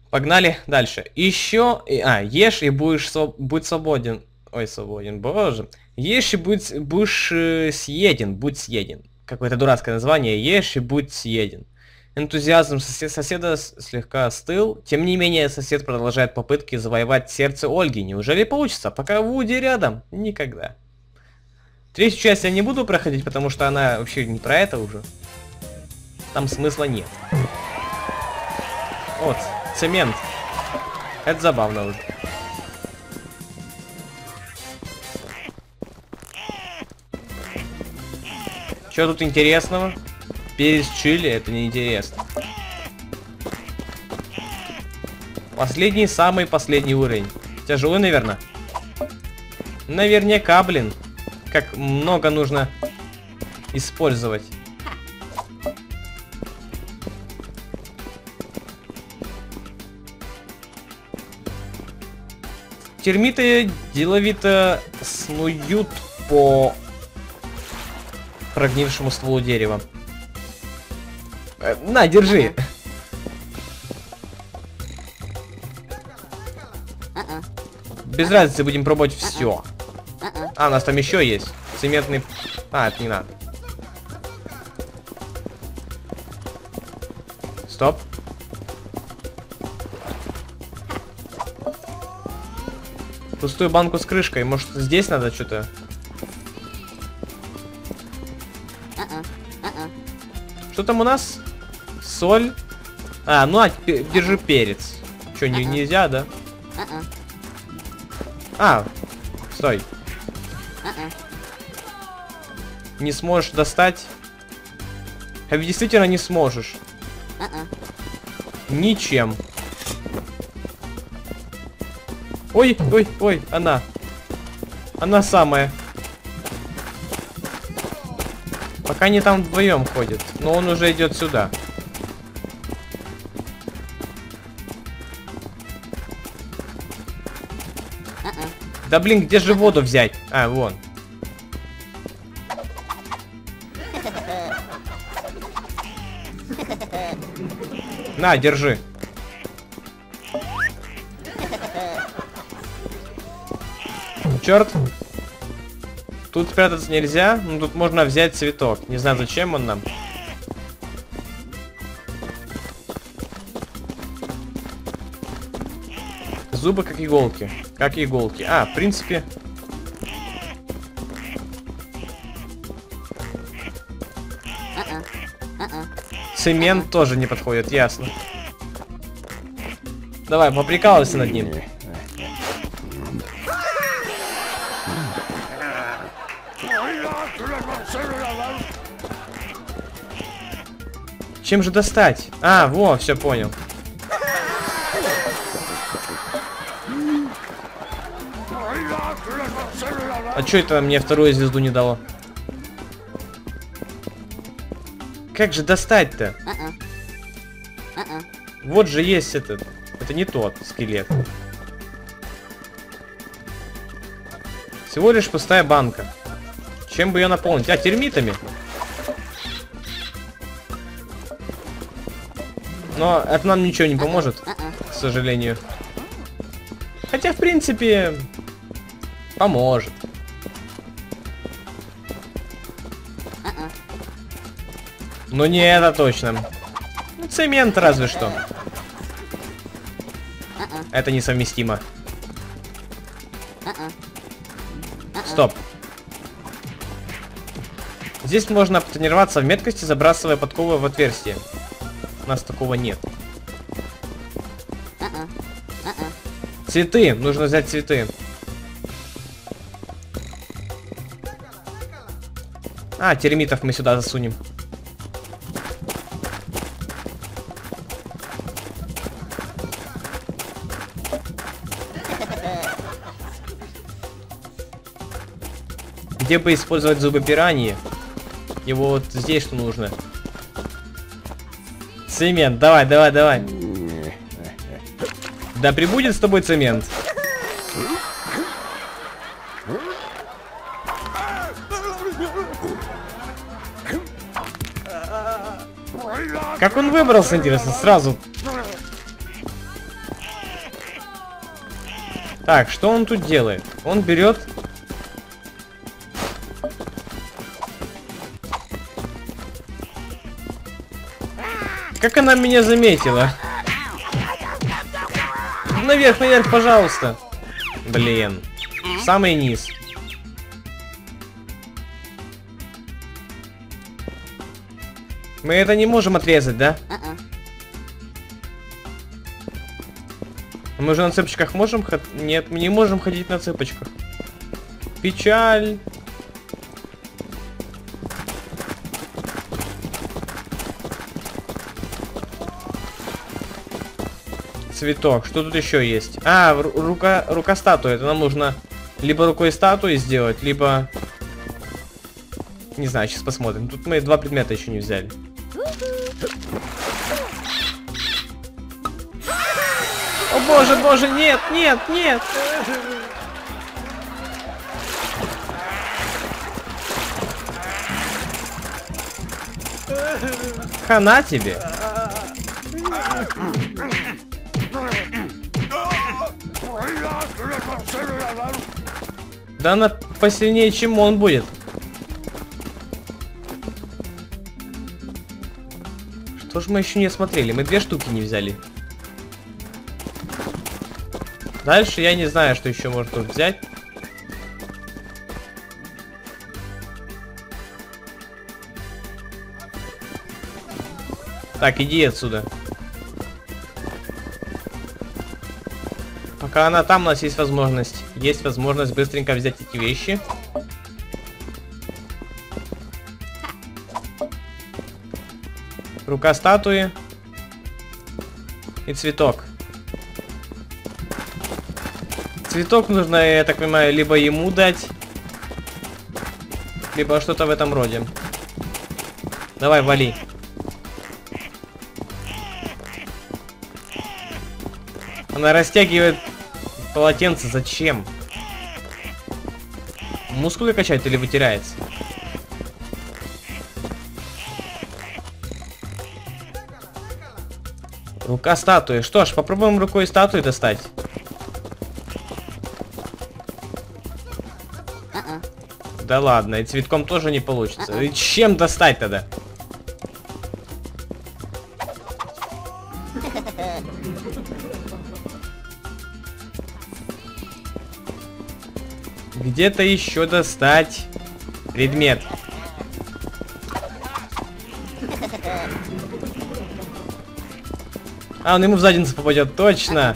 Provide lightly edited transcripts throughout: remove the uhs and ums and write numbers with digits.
Погнали дальше. Еще... ешь и будь свободен. Ой, свободен, боже. Ешь и будь съеден. Будь съеден. Какое-то дурацкое название. Ешь и будь съеден. Энтузиазм соседа слегка остыл. Тем не менее, сосед продолжает попытки завоевать сердце Ольги. Неужели получится? Пока Вуди рядом? Никогда. Третью часть я не буду проходить, потому что она вообще не про это уже. Там смысла нет. Вот, цемент. Это забавно уже. Что тут интересного? Перец чили, это неинтересно. Самый последний уровень. Тяжелый, наверное. Наверняка, блин. Как много нужно использовать. Термиты деловито снуют по прогнившему стволу дерева. На, держи. Без разницы, будем пробовать все. У нас там еще есть. Цементный... это не надо. Стоп. Пустую банку с крышкой. Может, здесь надо что-то? Что там у нас? Соль. Держи перец. Что, нельзя, да? Стой. Не сможешь достать? А ведь действительно не сможешь. Ничем. Ой, она. Она самая. Пока они там вдвоем ходят. Но он уже идет сюда. Да блин, где же воду взять? Вон. На, держи. Черт. Тут спрятаться нельзя. Ну, тут можно взять цветок. Не знаю, зачем он нам. Зубы как иголки. Как иголки. В принципе... Цемент тоже не подходит, ясно. Давай, поприкалывайся над ним. Чем же достать? Во, все понял. А что это мне вторую звезду не дало? Как же достать-то? Вот же есть этот. Это не тот скелет. Всего лишь пустая банка. Чем бы ее наполнить? Термитами. Но это нам ничего не поможет, к сожалению. Хотя, в принципе, поможет. Но не это точно. Ну, цемент разве что. Это несовместимо. Стоп. Здесь можно потренироваться в меткости, забрасывая подковы в отверстие. У нас такого нет. Цветы. Нужно взять цветы. Термитов мы сюда засунем. Где бы использовать зубы пираньи? Его вот здесь что нужно. Цемент, давай. Да прибудет с тобой цемент. Как он выбрался, интересно, сразу? Так, что он тут делает? Он берет... Как она меня заметила? Наверх, наверх, пожалуйста. Блин. Самый низ. Мы это не можем отрезать, да? Мы же на цыпочках можем ходить? Нет, мы не можем ходить на цыпочках. Печаль. Цветок. Что тут еще есть? А, рука статуи. Это нам нужно либо рукой статуи сделать, либо... Не знаю, сейчас посмотрим. Тут мы 2 предмета еще не взяли. О боже, боже, нет, нет, нет! Хана тебе! Да она посильнее, чем он будет. Что ж мы еще не осмотрели? Мы 2 штуки не взяли. Дальше я не знаю, что еще можно тут взять. Так, иди отсюда. Пока она там, у нас есть возможность. Есть возможность быстренько взять эти вещи. Рука статуи. И цветок. Цветок нужно, я так понимаю, либо ему дать, либо что-то в этом роде. Давай, вали. Она растягивает полотенце. Зачем? Мускулы качает или вытирается? Рука статуи. Что ж, попробуем рукой статуи достать. Да ладно, и цветком тоже не получится. И чем достать тогда? Где-то еще достать предмет. А, он ему в задницу попадет, точно.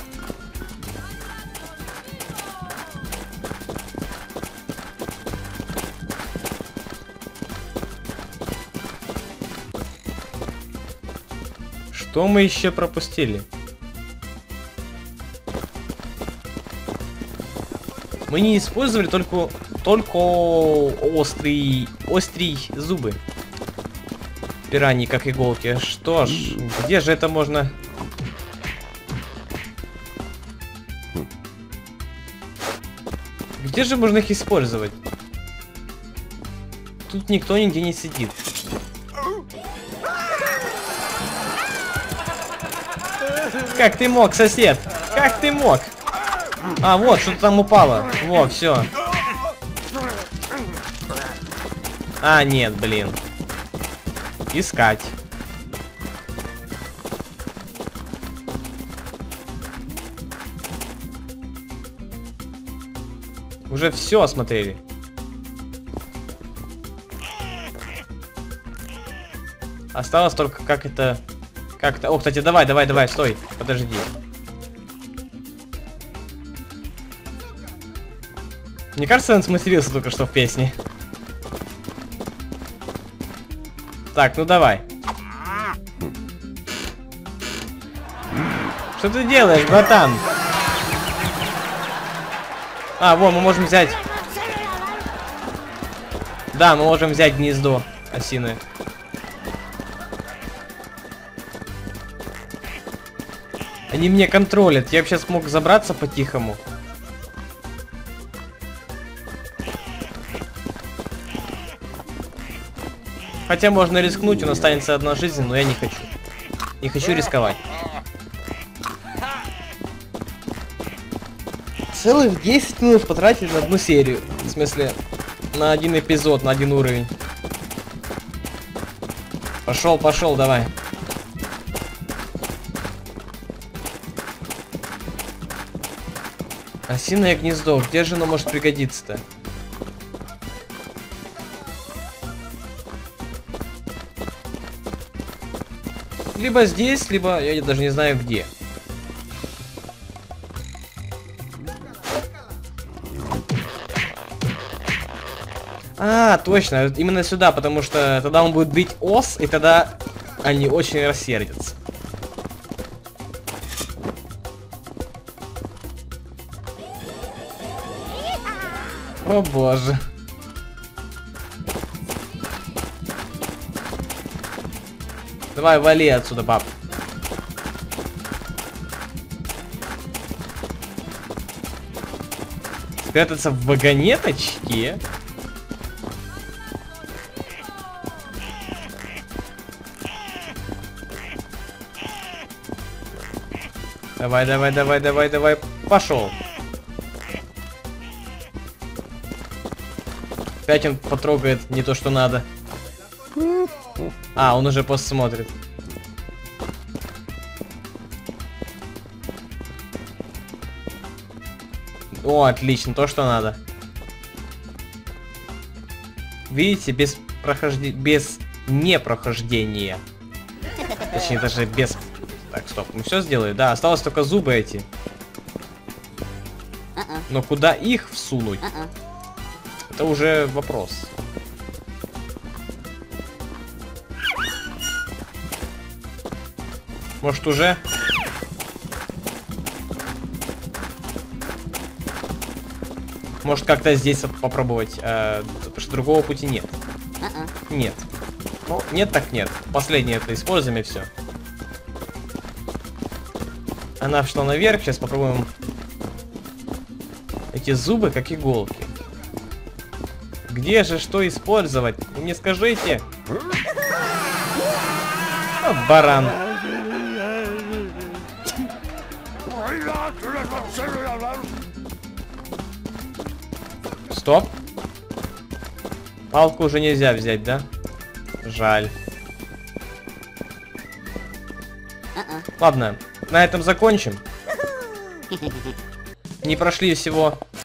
Что мы еще пропустили? Мы не использовали только острые зубы. Пираньи, как иголки. Что ж, где же это можно... Где же можно их использовать? Тут никто нигде не сидит. Как ты мог, сосед? Как ты мог? А, вот, что-то там упало. Во, все. А, нет, блин. Искать. Уже все осмотрели. Осталось только как это... Как-то... О, кстати, давай, стой. Подожди. Мне кажется, он сматерился только что в песне. Так, ну давай. Что ты делаешь, братан? А, вот, мы можем взять... Да, мы можем взять гнездо осиное. Они меня контролят. Я бы сейчас мог забраться по-тихому. Хотя можно рискнуть, у нас останется 1 жизнь, но я не хочу. Не хочу рисковать. Целых 10 минут потратили на одну серию. В смысле, на один эпизод, на один уровень. Пошел, пошел, давай. Осиное гнездо. Где же оно может пригодиться-то? Либо здесь, либо я даже не знаю где. А, точно, именно сюда, потому что тогда он будет бить ос, и тогда они очень рассердятся. О боже. Давай, вали отсюда, пап. Спрятаться в вагонеточке? Давай, давай, давай, давай, давай. Пошел. Опять он потрогает не то, что надо. А, он уже посмотрит. О, отлично, то, что надо. Видите, без непрохождения. Точнее, даже без... Так, стоп, мы все сделали? Да, осталось только зубы эти. Но куда их всунуть? Это уже вопрос. Может, уже? Может, как-то здесь попробовать, потому что другого пути нет. Нет. Ну, нет так нет. Последнее это используем и все. Она шла наверх, сейчас попробуем. Эти зубы как иголки. Где же что использовать? Вы мне скажите. О, баран. Стоп. Палку уже нельзя взять, да? Жаль. Ладно, на этом закончим. Не прошли всего